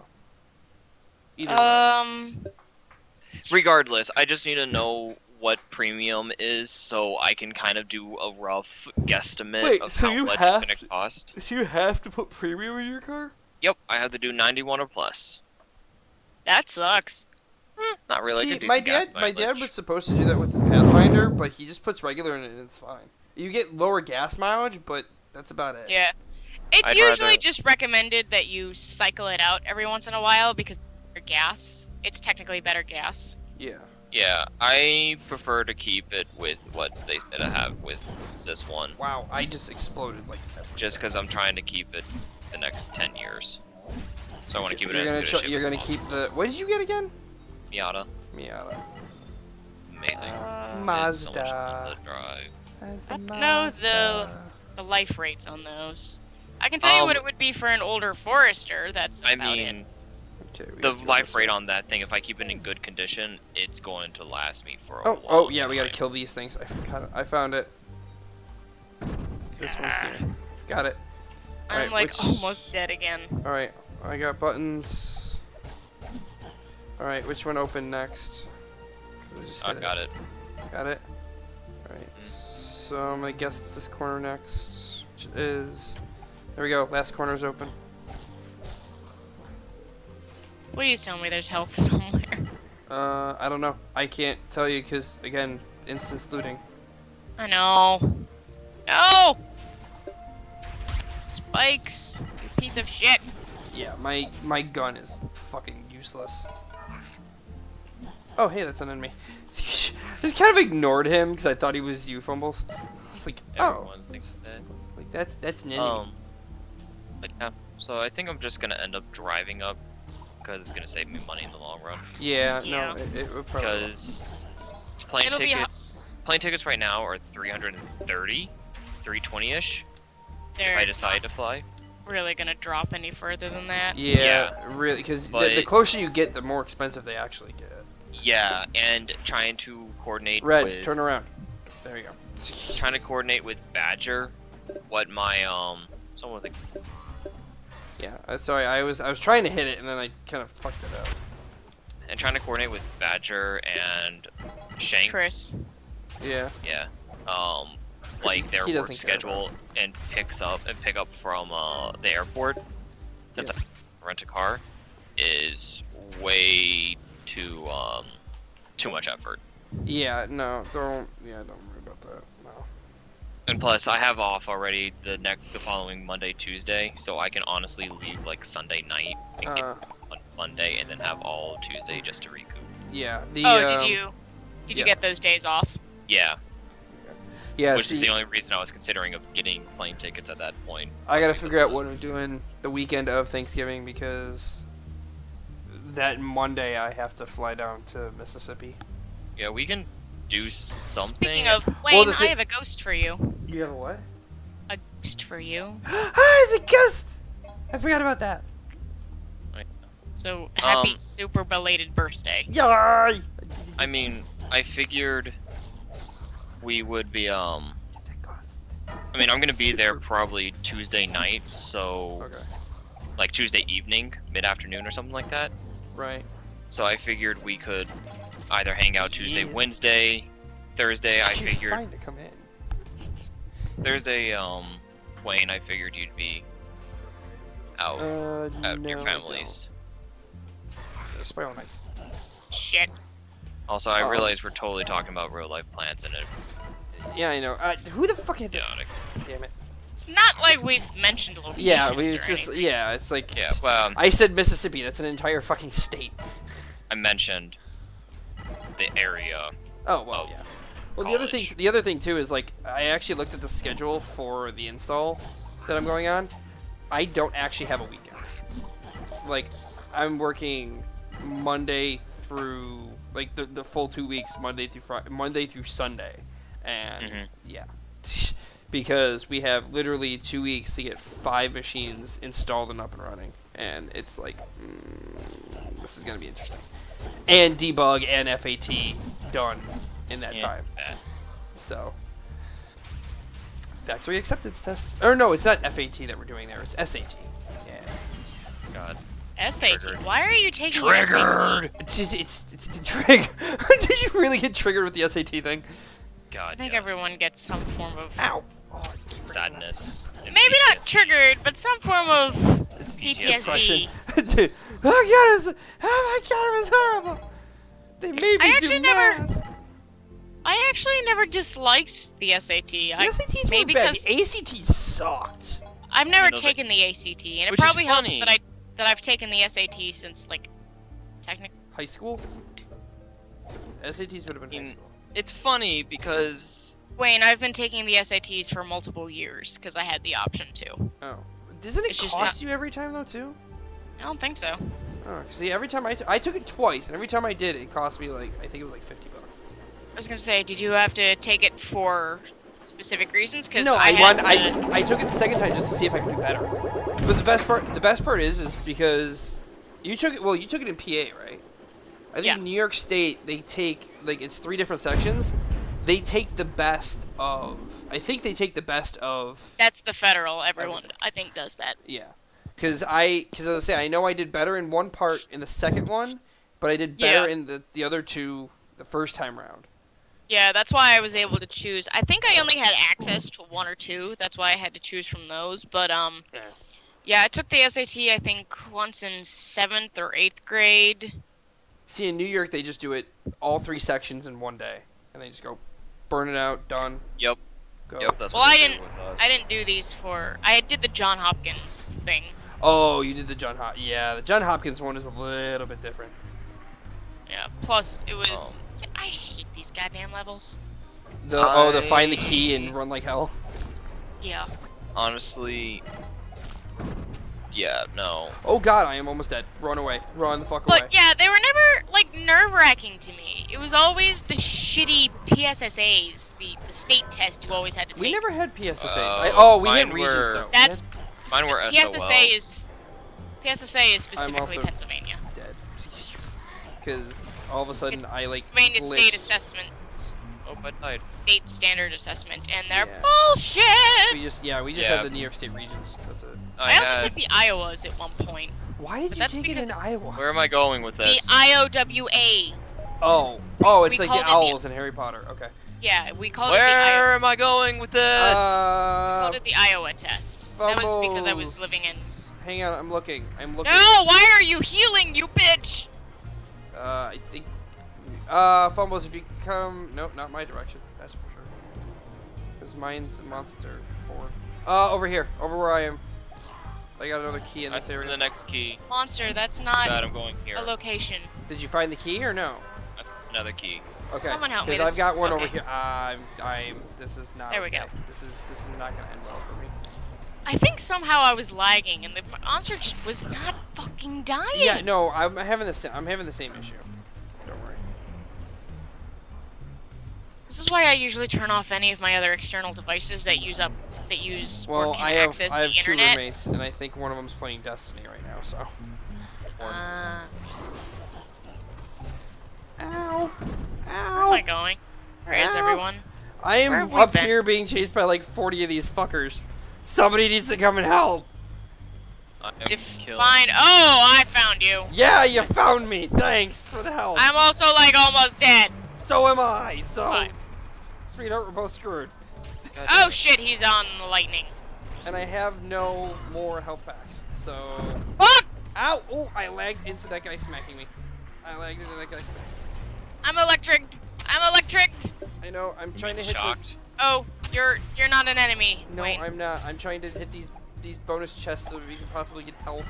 Either way. Um. Regardless, I just need to know what premium is so I can kind of do a rough guesstimate Wait, of so how you much have it's to- gonna cost. So you have to put premium in your car? Yep, I have to do ninety-one or plus. That sucks. Not really. I See, could do my some gas dad, my dad mileage. was supposed to do that with his Pathfinder, but he just puts regular in it and it's fine. You get lower gas mileage, but that's about it. Yeah. It's I'd usually rather- just recommended that you cycle it out every once in a while because for gas, it's technically better gas. Yeah. Yeah, I prefer to keep it with what they said I have with this one, Wow, I just exploded like that. just because I'm trying to keep it the next ten years. So I want to keep it You're in gonna as good try- a shape You're as gonna possible. keep the. What did you get again? Miata, Miata. amazing. Uh, It's so much fun Mazda. to drive. Has I the don't know Mazda. the life rates on those. I can tell you Um, what it would be for an older Forester. That's I about mean, Okay, we the have to go life this rate way. on that thing, if I keep it in good condition, it's going to last me for a Oh, long oh yeah, we gotta time. kill these things. I forgot. I found it. It's this one's here. Got it. I'm Alright, like which- almost dead again. All right, I got buttons. All right, which one open next? 'Cause I just I hit got it. Got it. All right. so I'm gonna guess it's this corner next, which is... There we go, last corner's open. Please tell me there's health somewhere. Uh, I don't know. I can't tell you because, again, instance looting. I know. No! Spikes, you piece of shit. Yeah, my my gun is fucking useless. Oh, hey, that's an enemy. Just kind of ignored him because I thought he was you, Fumbles. It's like, oh, Everyone thinks that. like that's that's an enemy. Um, but yeah, so I think I'm just gonna end up driving up because it's gonna save me money in the long run. yeah, Yeah. no, it, it would probably. Because plane It'll be a- tickets, plane tickets right now are three hundred thirty, three twenty-ish. If I They're decide to fly. really gonna drop any further than that. Yeah, Yeah. really, because the, But- the closer you get, the more expensive they actually get. Yeah, and trying to coordinate Red, with turn around. There you go. trying to coordinate with Badger what my um someone think Yeah, uh, sorry, I was I was trying to hit it and then I kind of fucked it up. and trying to coordinate with Badger and Shanks. Chris. Yeah. Yeah. Um like their He work doesn't care about schedule and picks up and pick up from uh the airport since Yeah. I rent a car is way too um too much effort. Yeah, no, don't. Yeah, don't worry about that. No. And plus, I have off already the next, the following Monday, Tuesday, so I can honestly leave like Sunday night and get Uh, on Monday, and then have all Tuesday just to recoup. yeah. The. Oh, um, did you? Did yeah. you get those days off? Yeah, Yeah. which see, is the only reason I was considering of getting plane tickets at that point. I gotta figure out what I'm doing the weekend of Thanksgiving because that Monday I have to fly down to Mississippi. Yeah, we can do something. Speaking of, Wayne, the I thi- have a ghost for you. You have a what? A ghost for you. Ah, it's a ghost! I forgot about that. So happy Um, super belated birthday. Yay! I mean, I figured we would be um. I mean, I'm gonna be there Super- probably Tuesday night, so Okay. like Tuesday evening, mid-afternoon or something like that. Right. So I figured we could either hang out Tuesday, Yes. Wednesday, Thursday. I You're figured fine to come in. Thursday, um, Wayne. I figured you'd be out Uh, at no, your I families. don't. Spiral Knights. Shit. Also, I Um, realize we're totally talking about real life plants and it Yeah, I know. Uh, who the fuck had that? chaotic. Damn it. It's not like we've mentioned locations Yeah, we, or it's just anything. yeah, it's like Yeah, well, um, I said Mississippi. That's an entire fucking state. I mentioned the area. Oh well, Oh, yeah. Well, the other thing, college. the other thing too is like I actually looked at the schedule for the install that I'm going on. I don't actually have a weekend. Like, I'm working Monday through like the the full two weeks, Monday through Friday, Monday through Sunday, and Mhm. yeah, because we have literally two weeks to get five machines installed and up and running, and it's like mm, this is gonna be interesting, and debug and F A T done in that Yeah, time. that. So, factory acceptance test. Or no, it's not F A T that we're doing there. It's S A T. Yeah. God. S A T. Triggered. Why are you taking your S A T? Triggered. It's it's it's, it's, it's a trigger. Did you really get triggered with the S A T thing? God. I think yes. everyone gets some form of Ow. Oh, I keep forgetting that. Sadness. and maybe not P T S D. triggered, but some form of P T S D. Dude, oh my god, it was, oh my god, it was horrible. They made me I do actually never- math. I actually never disliked the S A T. The I, S A Ts maybe weren't bad. because- The A C T sucked. I've never You know, the- taken the A C T, and it Which is probably helps funny. that I that I've taken the S A T since like technically. High school? S A Ts would have been high In- school. It's funny because Wayne, I've been taking the S A Ts for multiple years because I had the option to. Oh. Doesn't it It's just cost you every time though too? I don't think so. Oh, see, every time I, t I took it twice, and every time I did, it cost me like I think it was like fifty bucks. I was gonna say, did you have to take it for specific reasons? Because No, I, I, had won. to- I I took it the second time just to see if I could do better. But the best part, the best part is, is because you took it. Well, you took it in P A, right? I think Yeah. in New York State they take like it's three different sections. They take the best of. I think they take the best of. That's the federal. Everyone, Everything. I think, does that. Yeah. Because I, because as I say, I know I did better in one part in the second one, but I did better Yeah. in the the other two the first time round. Yeah, that's why I was able to choose. I think I only had access to one or two. That's why I had to choose from those. But um, Yeah. yeah, I took the S A T I think once in seventh or eighth grade. See, in New York, they just do it all three sections in one day, and they just go, burn it out, done. Yep. Go. Yep. That's Well, what I they do didn't- with us. I didn't do these for. I did the John Hopkins thing. Oh, you did the John Hop. Yeah, the John Hopkins one is a little bit different. Yeah. Plus, it was. Oh. I hate these goddamn levels. The oh, the find the I- key and run like hell. Yeah. Honestly. Yeah. No. Oh God, I am almost dead. Run away. Run the fuck away. But yeah, they were never like nerve-wracking to me. It was always the shitty P S S As, the, the state test you always had to take. We never had P S S As. Uh, I, oh, we mine had regions were- though. We That's Mine were P S S A S O Ls. is P S S A is specifically also- Pennsylvania. had dead. Because all of a sudden I like Pennsylvania State glitched. Assessment, Oh, I died. State Standard Assessment, and they're Yeah. bullshit. We just yeah, we just Yeah. had the New York State regions. That's it. I, I also had. took the Iowas at one point. Why did But you that's take it in because- Iowa? Where am I going with The this? I O W A. Oh, oh, it's we like the called it the- owls in Harry Potter. Okay. Yeah, we called it the Where Iowa. am I going with this? Uh, called it the Iowa test. That was because I was living in. fumbles. Hang on, I'm looking. I'm looking. No, why are you healing, you bitch? Uh, I think. Uh, fumbles. If you come, nope, not my direction. That's for sure. Because mine's a monster board. Uh, over here, over where I am. I got another key in That's this area. the next key. Monster, that's God, not I'm going here. a location. Did you find the key or no? Another key. Okay. Someone help me, Because I've this- got one over okay. here. I'm. I'm. This is not. There we okay. go. This is. This is not gonna end well for me. I think somehow I was lagging and the monster just was not fucking dying. Yeah. No. I'm having the. sa- I'm having the same issue. Don't worry. This is why I usually turn off any of my other external devices that use up that use or Well, can I have. access I have the two internet. roommates, and I think one of them's playing Destiny right now. So. Uh, Ow. where Ow. am I going? Where is Ow. everyone? I Where am have we up been? here being chased by like forty of these fuckers. Somebody needs to come and help. I am killing. Define. Oh, I found you. Yeah, you found me. Thanks for the help. I'm also like almost dead. So am I. So, Fine. s- sweetheart, we're both screwed. God Oh damn. shit, he's on the lightning. And I have no more health packs. So, Fuck! ow! Oh, I lagged into that guy smacking me. I lagged into that guy smacking me. I'm electric. I'm electric. I know. I'm trying to hit Shocked. Oh, you're you're not an enemy. the. No, Wait. I'm not. I'm trying to hit these these bonus chests so we can possibly get health.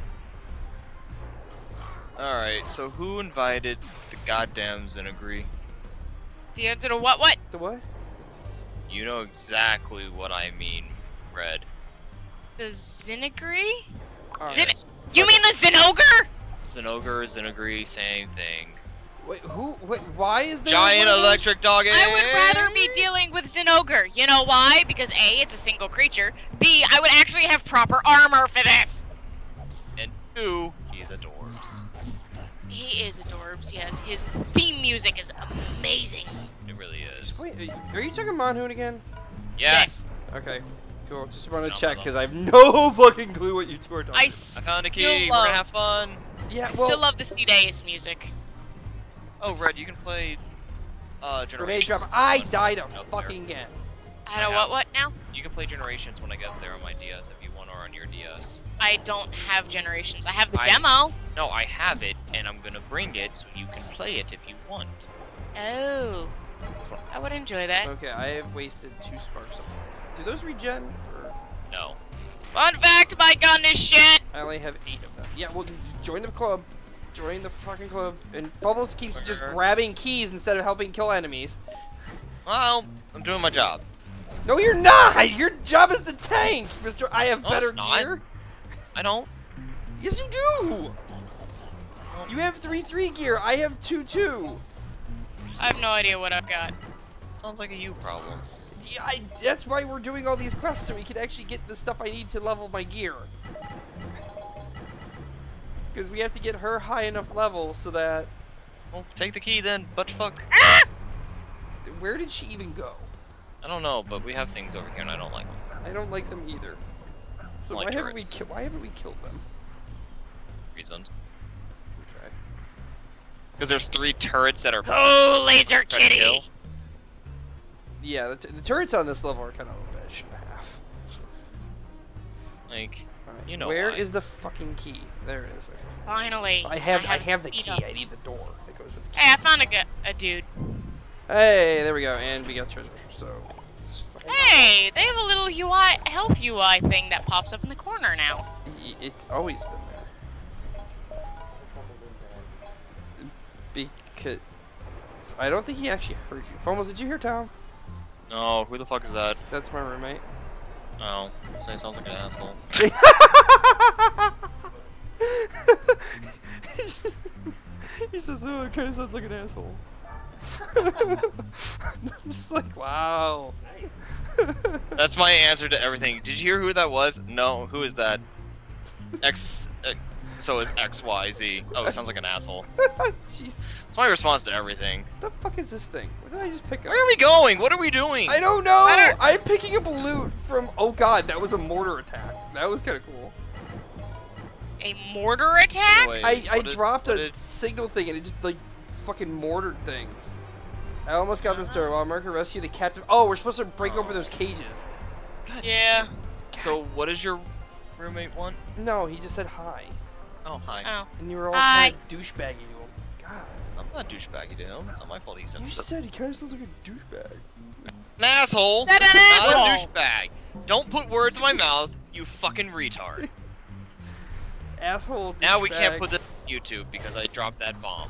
Alright, so who invited the goddamn Zinagri? The other the what what? The what? You know exactly what I mean, Red. The Zinagri? All Zin- right. You mean the Zinogre? Zinogre, Zinagri, same thing. Wait, who? Wait, why is there Giant one of those? electric doggy! I would rather be dealing with Zinogre. You know why? Because A, it's a single creature. B, I would actually have proper armor for this. And two, he's adorbs. He is adorbs, yes. His theme music is amazing. It really is. Wait, are you talking Monhoon again? Yes! Okay, cool. Just wanted No, to check no. because I have no fucking clue what you two are talking. I, about. s- I found a key, Still we're love- gonna have fun! Yeah, I well, still love the Cedaeus music. Oh, Red, you can play, uh, grenade Generations. drop. I on- died out a there. fucking again. I don't what what now? You can play Generations when I get there on my D S if you want, or on your D S. I don't have Generations. I have the I- demo. No, I have it, and I'm gonna bring it so you can play it if you want. Oh. I would enjoy that. Okay, I have wasted two sparks of life. Do those regen? Or No. Fun fact, my gun is shit. I only have eight of them. Yeah, well, join the club. Join the fucking club. And Fumbles keeps just Where? grabbing keys instead of helping kill enemies. Well, I'm doing my job. No, you're not! Your job is to tank, Mister I have No, better it's not. gear. I don't. Yes, you do! You have three three gear. I have two two. I have no idea what I've got. Sounds like a you problem. Yeah, I, that's why we're doing all these quests, so we can actually get the stuff I need to level my gear. Because we have to get her high enough level so that... Well, take the key then, butt fuck. Where did she even go? I don't know, but we have things over here and I don't like them. I don't like them either. So Like why haven't we turrets. ki why haven't we killed them? Reasons. Okay. Because there's three turrets that are Oh, laser trying to kill. kitty. yeah, the, t the turrets on this level are kind of a bit shit and a half. Like, Alright, you know where why. is the fucking key? There it is. Okay. Finally. I have I a have the speed key. up. I need the door that goes with the key. Hey, I found a, gu- a dude. Hey, there we go, and we got treasure. So, it's fucking Hey, they have a little U I, health U I thing that pops up in the corner now. y- it's always been there. Because I don't think he actually heard you. Fumbles, did you hear Tom? No, who the fuck is that? That's my roommate. Oh, this guy sounds like an asshole. He says, "Oh, it kind of sounds like an asshole." I'm just like, wow. That's my answer to everything. Did you hear who that was? No, who is that? X. Uh, so it's X Y Z. Oh, it sounds like an asshole. Jeez, That's my response to everything. what the fuck is this thing? What did I just pick up? Where are we going? What are we doing? I don't know. I don't- I'm picking up a loot from. Oh god, that was a mortar attack. That was kind of cool. A mortar attack? Anyways, I, I what did- dropped what a did- signal thing and it just like fucking mortared things. I almost got this door while America rescued the captive. Oh, we're supposed to break open those cages. Yeah. So what does your roommate want? No, he just said hi, Oh, hi. Oh. and you were all Hi. kind of douchebaggy to him. God, I'm not douchebaggy to him. It's not my fault he's you sensitive. said he kind of sounds like a douchebag. An asshole. That an Not a asshole. douchebag. Don't put words in my mouth, you fucking retard. Asshole. Now we can't douchebag. put this on YouTube because I dropped that bomb.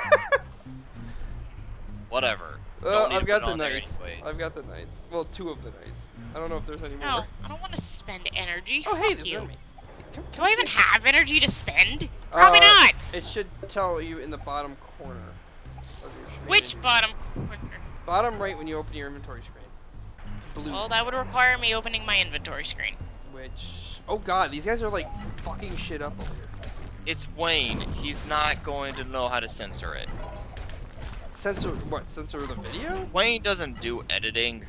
Whatever. Well, Don't need I've to got put it the on there knights. anyways. I've got the knights. Well, two of the knights. I don't know if there's any more. No, I don't want to spend energy. Oh, hey, Fuck there's you. enemy. Come- Do come I even here. have energy to spend? Probably Uh, not. It should tell you in the bottom corner. Of your screen. Which bottom corner? Bottom right when you open your inventory screen. Blue. Well, that would require me opening my inventory screen. Which. Oh god, these guys are like fucking shit up over here. It's Wayne. He's not going to know how to censor it. Censor what? Censor the video? Wayne doesn't do editing.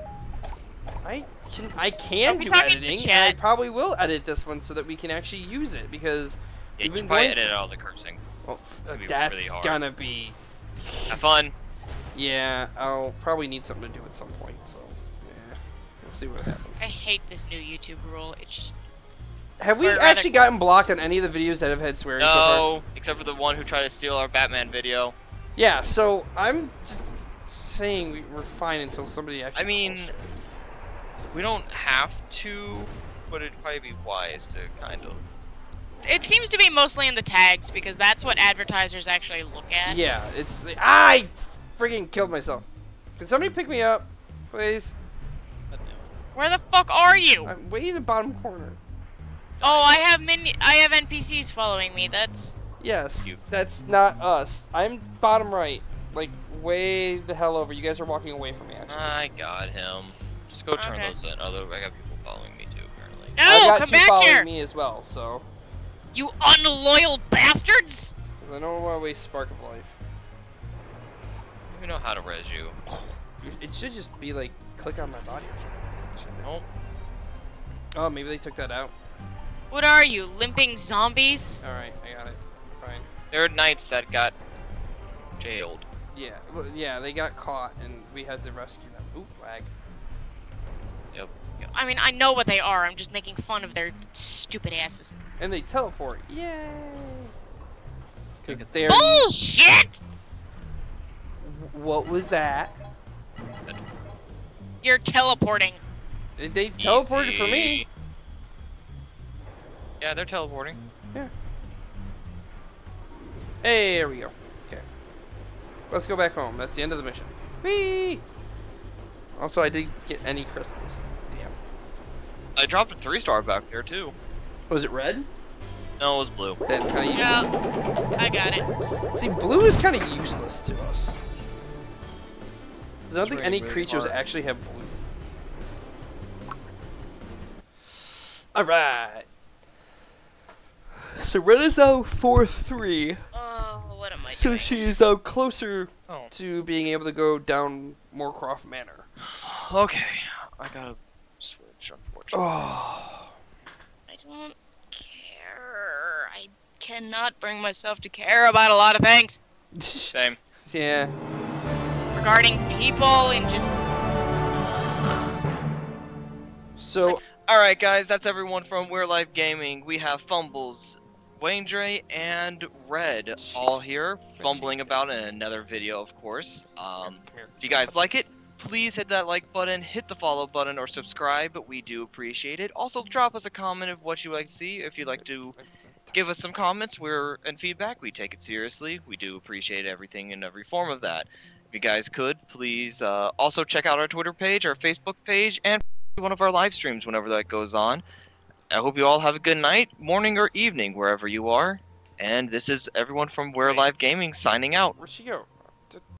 I can I can Are we do talking to editing, and I chat? probably will edit this one so that we can actually use it because Yeah, we've you been should probably going. edit all the cursing. Well, It's gonna be that's really hard. gonna be. Have fun. Yeah, I'll probably need something to do at some point. So yeah, we'll see what happens. I hate this new YouTube rule. It's Have we Or rather- actually gotten blocked on any of the videos that have had swearing so far? No, except for the one who tried to steal our Batman video. Yeah, so I'm just saying we- we're fine until somebody actually. I mean, calls shit. we don't have to, but it'd probably be wise to kind of. it seems to be mostly in the tags because that's what advertisers actually look at. Yeah, it's I freaking killed myself. Can somebody pick me up, please? Where the fuck are you? I'm way in the bottom corner. Oh, I have mini- I have N P Cs following me. That's Yes, You. that's not us. I'm bottom right, like way the hell over. You guys are walking away from me, actually. I got him. Just go turn Okay. those in. Although I got people following me too, apparently. no. I've got Come two back following here, me as well, so you unloyal bastards! because I don't want to waste spark of life. I don't even know how to res you. It should just be like click on my body or something. shouldn't it? Nope. Oh, maybe they took that out. What are you, limping zombies? All right, I got it. Fine. There are knights that got jailed. Yeah, well, yeah, they got caught and we had to rescue them. Ooh, lag. Yep. I mean, I know what they are. I'm just making fun of their stupid asses. And they teleport. Yay! Because they're. Bullshit! What was that? You're teleporting. They teleported for me. Easy. Yeah, they're teleporting. Yeah. Hey, there we go. Okay. Let's go back home. That's the end of the mission. Whee! Also, I did get any crystals. Damn. I dropped a three star back there too. Was it red? No, it was blue. That's kind of useless. Yeah, I got it. See, blue is kind of useless to us. 'Cause I don't think Really, any really creatures hard. actually have blue. Alright. So Red is now four three. Oh, what am I So doing? she is now closer Oh. to being able to go down Moorcroft Manor. Okay. I gotta switch, unfortunately. Oh. I don't care. I cannot bring myself to care about a lot of things Same. Yeah. regarding people and just So, Alright guys, that's everyone from We're Live Gaming. We have Fumbles, Wayne Dre, and Red Jeez. all here, fumbling Jeez. about in another video, of course. Um, come here. if you guys like it, please hit that like button, hit the follow button, or subscribe. We do appreciate it. Also, drop us a comment of what you like to see. If you'd like to give us some comments we're, and feedback, we take it seriously. We do appreciate everything in every form of that. If you guys could, please uh, also check out our Twitter page, our Facebook page, and one of our live streams whenever that goes on. I hope you all have a good night, morning, or evening, wherever you are. And this is everyone from We're Wait. Live Gaming signing out. Where'd she go?